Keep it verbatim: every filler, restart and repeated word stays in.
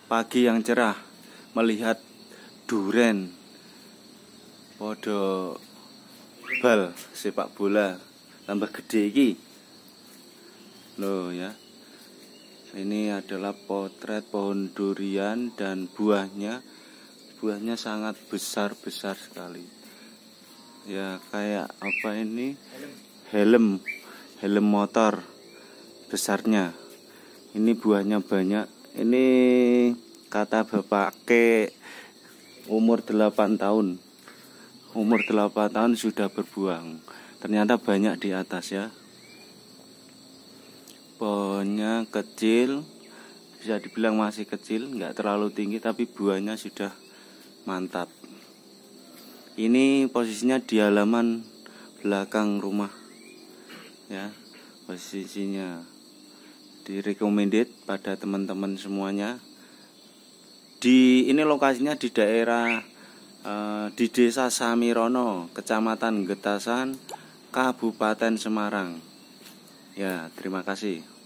pagi yang cerah melihat duren podo bal sepak bola tambah gede iki loh ya. Ini adalah potret pohon durian dan buahnya buahnya sangat besar-besar sekali ya, kayak apa ini, helm helm motor besarnya. Ini buahnya banyak. Ini kata bapak ke umur delapan tahun umur delapan tahun sudah berbuah. Ternyata banyak di atas ya. Pohonnya kecil, bisa dibilang masih kecil, nggak terlalu tinggi, tapi buahnya sudah mantap. Ini posisinya di halaman belakang rumah ya, posisinya di recommended pada teman-teman semuanya. Di ini lokasinya di daerah eh, di Desa Samirono, Kecamatan Getasan, Kabupaten Semarang. Ya, terima kasih.